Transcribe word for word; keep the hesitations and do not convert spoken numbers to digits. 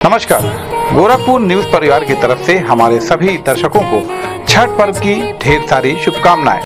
नमस्कार। गोरखपुर न्यूज परिवार की तरफ से हमारे सभी दर्शकों को छठ पर्व की ढेर सारी शुभकामनाएं।